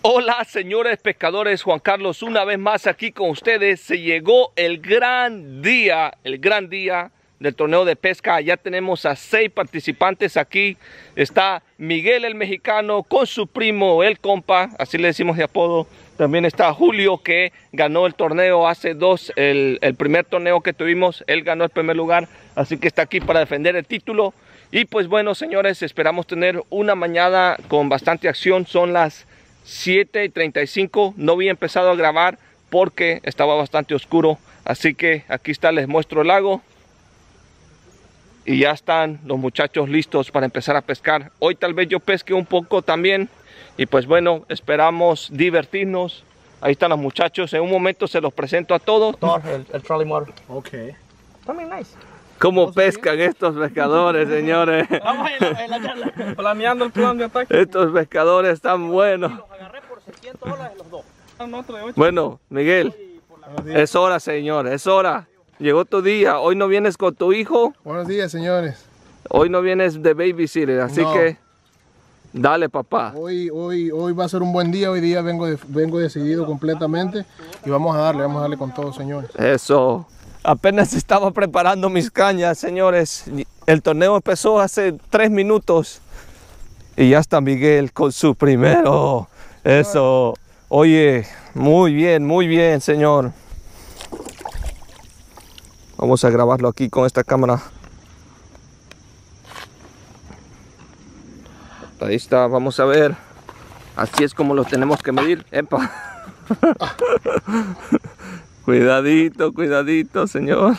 Hola señores pescadores, Juan Carlos una vez más aquí con ustedes. Se llegó el gran día del torneo de pesca. Ya tenemos a 6 participantes aquí. Está Miguel el mexicano con su primo el compa, así le decimos de apodo. También está Julio, que ganó el torneo hace el primer torneo que tuvimos. Él ganó el primer lugar, así que está aquí para defender el título. Y pues bueno señores, esperamos tener una mañana con bastante acción. Son las 7:35, no había empezado a grabar porque estaba bastante oscuro, así que aquí está, les muestro el lago y ya están los muchachos listos para empezar a pescar. Hoy tal vez yo pesque un poco también y pues bueno, esperamos divertirnos. Ahí están los muchachos, en un momento se los presento a todos. El trolley motor. Ok. También nice. ¿Cómo pescan estos pescadores, señores? Vamos en la charla. Planeando el plan de ataque. Estos pescadores están buenos. Los agarré por $600 los dos. Bueno, Miguel, es hora, señor, es hora. Llegó tu día. Hoy no vienes con tu hijo. Buenos días, señores. Hoy no vienes de babysitter, así No. que dale, papá. Hoy va a ser un buen día. Hoy día vengo decidido completamente y vamos a darle con todo, señores. Eso. Apenas estaba preparando mis cañas, señores. El torneo empezó hace 3 minutos y ya está Miguel con su primero. Eso. Oye, muy bien, señor. Vamos a grabarlo aquí con esta cámara. Ahí está, vamos a ver. Así es como lo tenemos que medir. ¡Epa! Cuidadito, cuidadito, señor.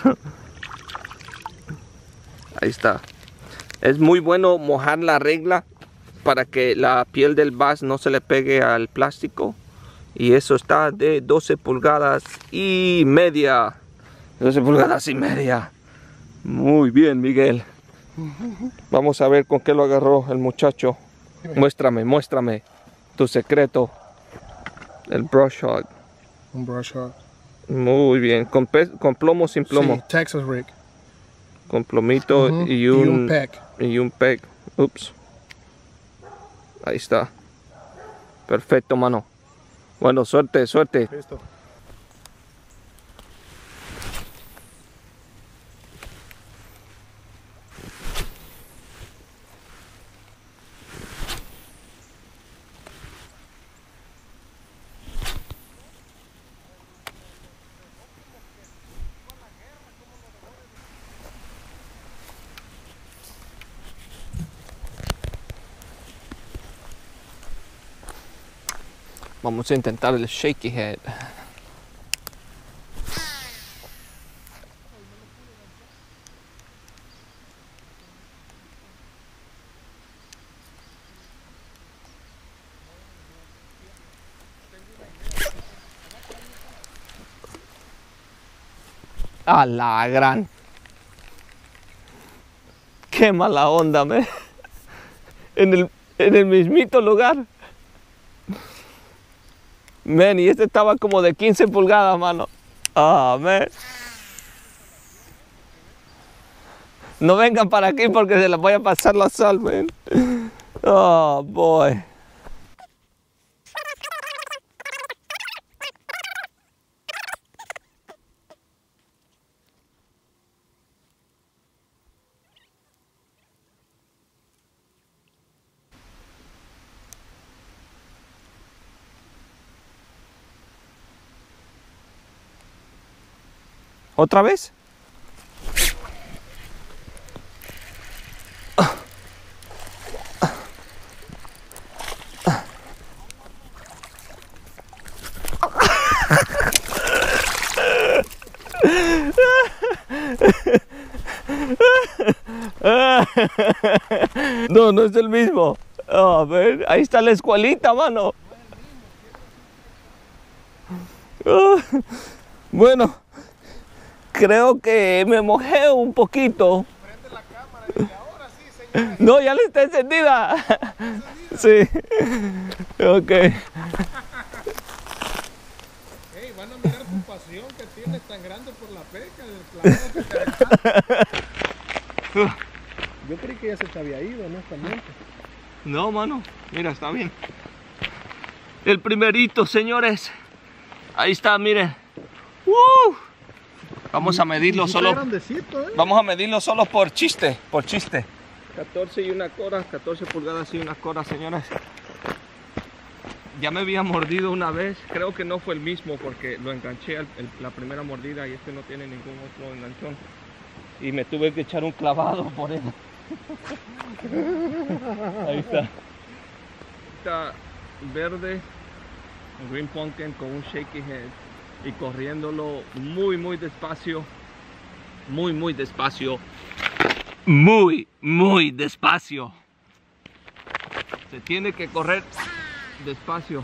Ahí está. Es muy bueno mojar la regla para que la piel del bass no se le pegue al plástico. Y eso está de 12 pulgadas y media. 12 pulgadas y media. Muy bien, Miguel. Vamos a ver con qué lo agarró el muchacho. Muéstrame tu secreto. El brush hog. Un brush hog. Muy bien. ¿Con plomo o sin plomo? Sí, Texas rig. Con plomito y un peg. Y un peg. Ups. Ahí está. Perfecto, mano. Bueno, suerte. Listo. Vamos a intentar el shaky head. A la gran. Qué mala onda, me. En el mismito lugar. Man, y este estaba como de 15 pulgadas, mano. Ah, man. No vengan para aquí porque se les voy a pasar la sal, man. Oh, boy. ¿Otra vez? No es el mismo. A ver, ahí está la escuelita, mano. Bueno, creo que me mojé un poquito. Prende la cámara y ahora sí, señores. No, ya le está encendida. Sí. Ok. Hey, van a mirar tu pasión que tienes tan grande por la pesca, del clavado que te alcanza. Yo creí que ya se te había ido, honestamente. No, mano. Mira, está bien. El primerito, señores. Ahí está, miren. Vamos a medirlo solo. Vamos a medirlo solo por chiste. 14 y una cora, 14 pulgadas y una cora, señores. Ya me había mordido una vez. Creo que no fue el mismo porque lo enganché la primera mordida y este no tiene ningún otro enganchón. Y me tuve que echar un clavado por él. Ahí está. Está verde, green pumpkin con un shaky head y corriéndolo muy despacio. Muy despacio. Muy despacio. Se tiene que correr despacio.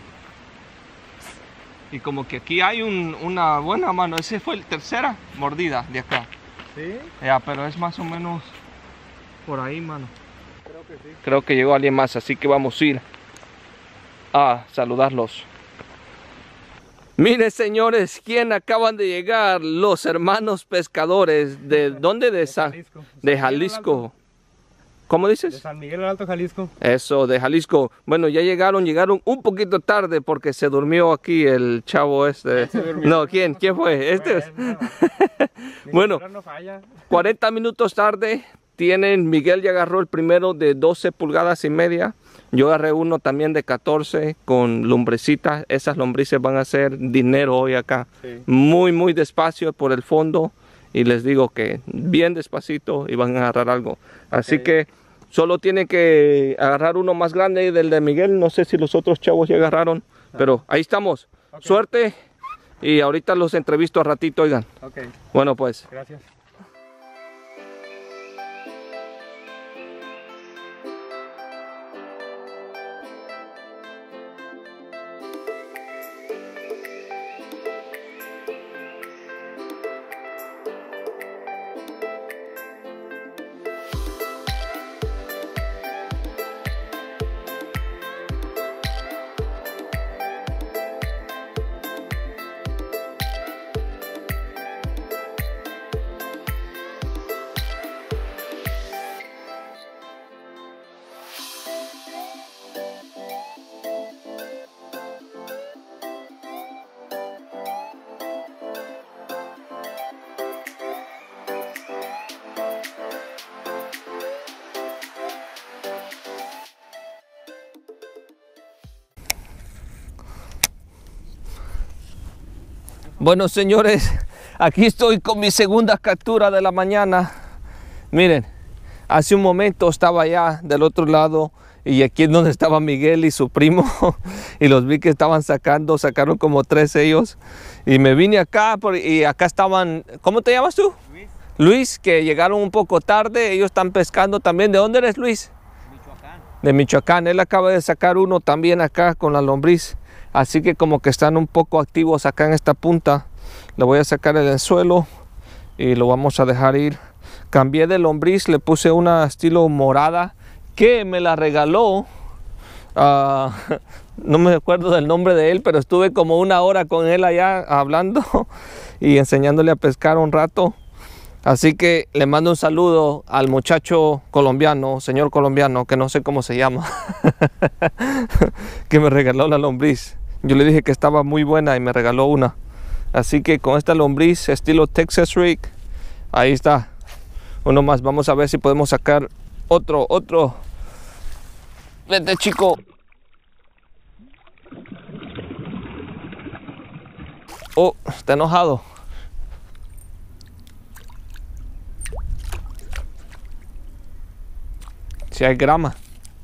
Y como que aquí hay una buena mano. Ese fue la tercera mordida de acá. ¿Sí? Ya, pero es más o menos por ahí, mano. Creo que sí. Creo que llegó alguien más, así que vamos a ir a saludarlos. Miren, señores, ¿quién acaban de llegar? Los hermanos pescadores. ¿De dónde? De Jalisco. De Jalisco. ¿Cómo dices? De San Miguel del Alto, Jalisco. Eso, de Jalisco. Bueno, ya llegaron un poquito tarde porque se durmió aquí el chavo este. No, ¿quién fue? Este es. Bueno, no falla. 40 minutos tarde tienen, Miguel ya agarró el primero de 12 pulgadas y media. Yo agarré uno también de 14 con lombrecitas. Esas lombrices van a hacer dinero hoy acá. Sí. Muy despacio por el fondo. Y les digo que bien despacito y van a agarrar algo. Así que solo tienen que agarrar uno más grande del de Miguel. No sé si los otros chavos ya agarraron. Pero ahí estamos. Suerte. Y ahorita los entrevisto a ratito, oigan. Bueno, pues. Gracias. Bueno, señores, aquí estoy con mi segunda captura de la mañana. Miren, hace un momento estaba allá del otro lado y aquí es donde estaba Miguel y su primo y los vi que estaban sacaron como 3 ellos y me vine acá y acá estaban. ¿Cómo te llamas tú? Luis, que llegaron un poco tarde, ellos están pescando también. ¿De dónde eres, Luis? Michoacán. De Michoacán. Él acaba de sacar uno también acá con la lombriz. Así que como que están un poco activos acá en esta punta. Le voy a sacar el anzuelo y lo vamos a dejar ir. Cambié de lombriz, le puse una estilo morada que me la regaló. No me acuerdo del nombre de él, pero estuve como 1 hora con él allá hablando y enseñándole a pescar un rato. Así que le mando un saludo al muchacho colombiano, señor colombiano, que no sé cómo se llama, que me regaló la lombriz. Yo le dije que estaba muy buena y me regaló una. Así que con esta lombriz estilo Texas Rig, ahí está. Uno más, vamos a ver si podemos sacar otro. Vete, chico. Oh, está enojado. Si hay grama.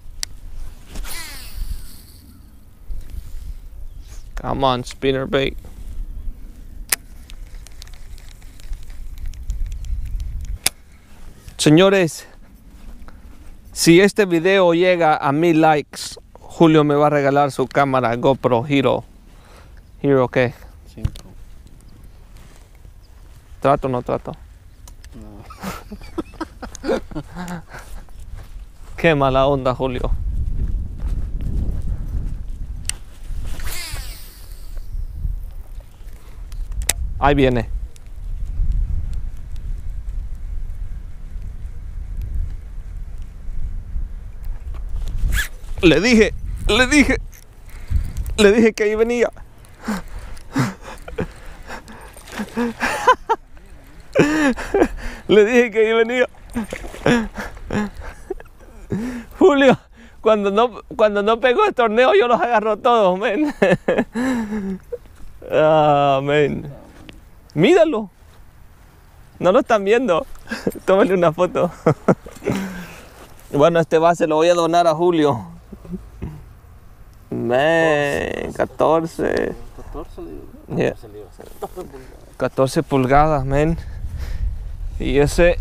Come on, spinnerbait. Señores, si este video llega a 1000 likes, Julio me va a regalar su cámara GoPro Hero. ¿Hero qué? 5. ¿Trato o no trato? No. Qué mala onda, Julio. Ahí viene. Le dije. Le dije que ahí venía. Le dije que ahí venía. Julio, cuando no pegó el torneo, yo los agarro todos, men. Amén. Míralo. No lo están viendo. Tómale una foto. Bueno, este base lo voy a donar a Julio. Men, 14. 14 pulgadas, men. Y ese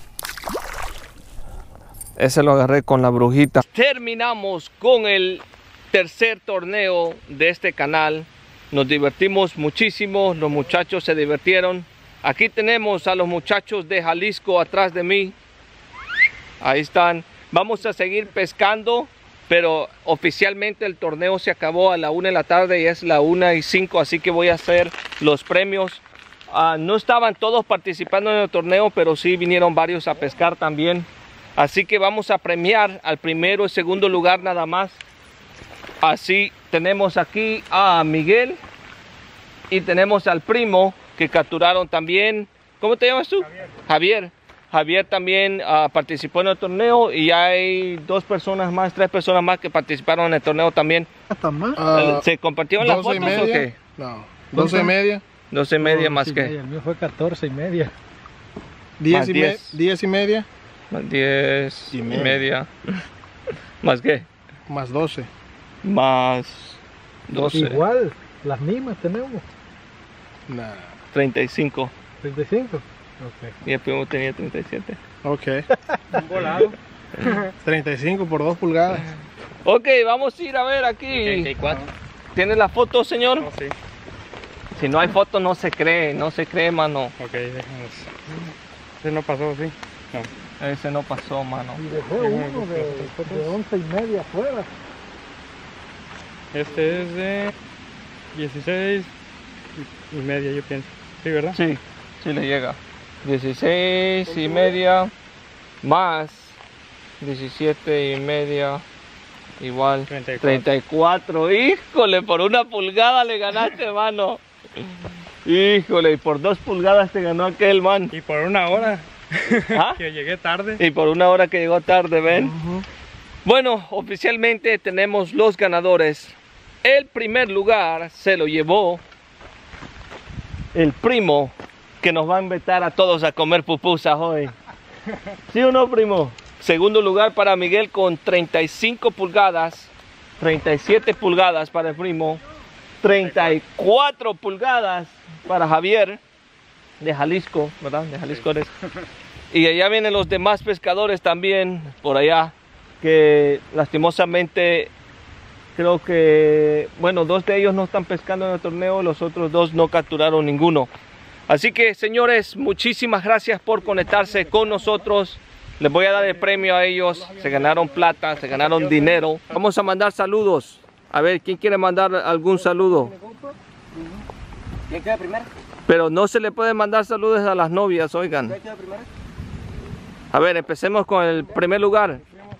lo agarré con la brujita. Terminamos con el tercer torneo de este canal. Nos divertimos muchísimo, los muchachos se divirtieron. Aquí tenemos a los muchachos de Jalisco atrás de mí. Ahí están. Vamos a seguir pescando, pero oficialmente el torneo se acabó a la 1 de la tarde y es la 1:05, así que voy a hacer los premios. No estaban todos participando en el torneo, pero sí vinieron varios a pescar también. Así que vamos a premiar al primero y segundo lugar nada más. Así tenemos aquí a Miguel y tenemos al primo que capturaron también. ¿Cómo te llamas tú? Javier. Javier también participó en el torneo y hay 2 personas más, 3 personas más que participaron en el torneo también. ¿Hasta más? ¿Se compartieron las fotos o qué? No, 12 y media. 12 y media más que. El mío fue 14 y media. 10 y media. Más 10 y media. ¿Más qué? Más 12. Más 12. Igual, las mismas tenemos. Nah. 35. 35. Ok. Y el primo tenía 37. Ok. Un volado. 35 por 2 pulgadas. Ok, vamos a ir a ver aquí. 34. ¿Tiene la foto, señor? No, sí. Si no hay foto no se cree, mano. Ok, déjanos. Ese no pasó, sí. No. Ese no pasó, mano. Y dejé uno de 11 y media afuera. Este es de 16 y media, yo pienso. Sí, ¿verdad? Sí, sí le llega. 16 y media más 17 y media igual 34. Híjole, por 1 pulgada le ganaste, mano. Híjole, y por 2 pulgadas te ganó aquel, man. Y por 1 hora ¿Ah? que llegué tarde. Y por 1 hora que llegó tarde, ven. Bueno, oficialmente tenemos los ganadores. El primer lugar se lo llevó el primo, que nos va a invitar a todos a comer pupusas hoy. ¿Sí o no, primo? Segundo lugar para Miguel con 35 pulgadas. 37 pulgadas para el primo. 34 pulgadas para Javier de Jalisco, ¿verdad? De Jalisco eres. Y allá vienen los demás pescadores también, por allá, que lastimosamente creo que, bueno, 2 de ellos no están pescando en el torneo, los otros 2 no capturaron ninguno. Así que, señores, muchísimas gracias por conectarse con nosotros. Les voy a dar el premio a ellos. Se ganaron plata, se ganaron dinero. Vamos a mandar saludos. A ver, ¿quién quiere mandar algún saludo? ¿Quién queda primero? Pero no se le puede mandar saludos a las novias, oigan. ¿Quién queda primero? A ver, empecemos con el primer lugar.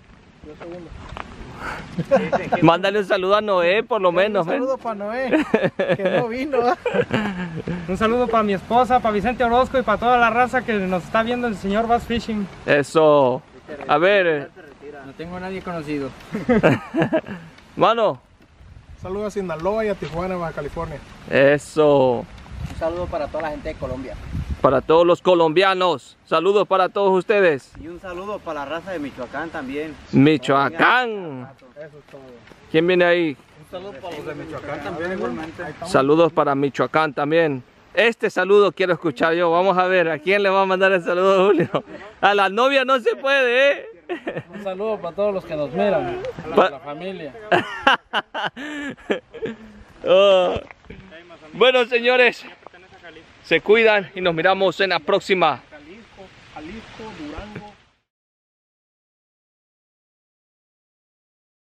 Mándale un saludo a Noé, por lo menos. Un saludo para Noé, que no vino. Un saludo para mi esposa, para Vicente Orozco y para toda la raza que nos está viendo el señor Bass Fishing. Eso. A ver. No tengo a nadie conocido. Mano. Saludos a Sinaloa y a Tijuana, Baja California. Eso. Un saludo para toda la gente de Colombia. Para todos los colombianos. Saludos para todos ustedes. Y un saludo para la raza de Michoacán también. Michoacán. Eso es todo. ¿Quién viene ahí? Un saludo para los de Michoacán también igualmente. Saludos para Michoacán también. Este saludo quiero escuchar yo. Vamos a ver, ¿a quién le va a mandar el saludo, Julio? A la novia no se puede, ¿eh? Un saludo para todos los que nos miran, a la familia. Oh. Bueno, señores, se cuidan y nos miramos en la próxima.